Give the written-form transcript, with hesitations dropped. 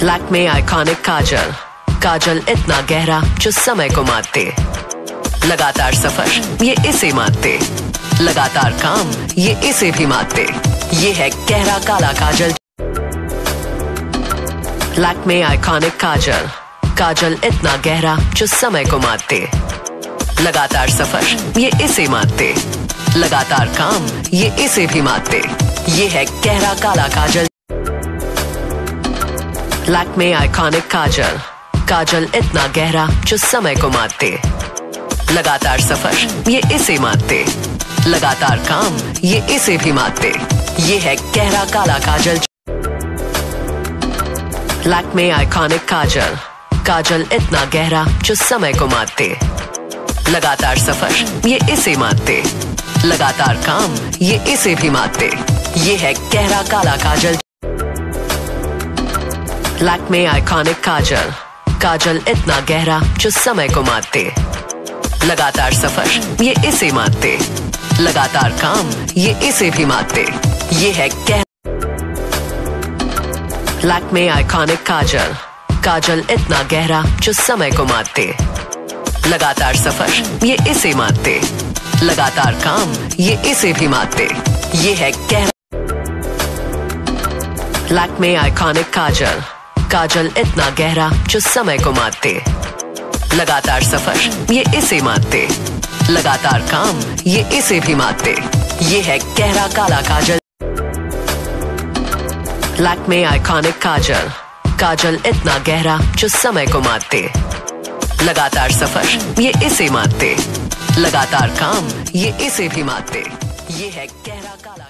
Lakme iconic काजल, काजल इतना गहरा जो समय को मारते। लगातार सफर ये इसे मारते, लगातार काम ये इसे भी मारते। ये है गहरा काला काजल। लैक्मे आइकॉनिक काजल, काजल इतना गहरा जो समय को मारते। लगातार सफर ये इसे मारते, लगातार काम ये इसे भी मारते। ये है गहरा काला काजल। लैक्मे आइकॉनिक काजल, काजल इतना गहरा जो समय को मारते। लगातार सफर ये इसे मारते, लगातार काम ये इसे भी मारते। ये है गहरा काला काजल। लैक्मे आइकॉनिक काजल, काजल इतना गहरा जो समय को मारते। लगातार सफर ये इसे मारते, लगातार काम ये इसे भी मारते। ये है गहरा काला काजल। लैक्मे आइकॉनिक काजल, काजल इतना गहरा जो समय को मारते। लगातार सफर ये इसे मारते, लगातार काम ये इसे भी मारते। ये है गहरा। लैक्मे आइकॉनिक काजल, काजल इतना गहरा जो समय को मारते। लगातार सफर ये इसे मारते, लगातार काम ये इसे भी मारते। ये है गहरा। लैक्मे आइकॉनिक काजल, काजल इतना गहरा जो समय को मारते। लगातार सफर ये इसे मारते, लगातार काम ये इसे भी मारते। ये है गहरा काला काजल। लैक्मे आइकॉनिक काजल, काजल इतना गहरा जो समय को मारते। लगातार सफर ये इसे मारते, लगातार काम ये इसे भी मारते। ये है गहरा काला।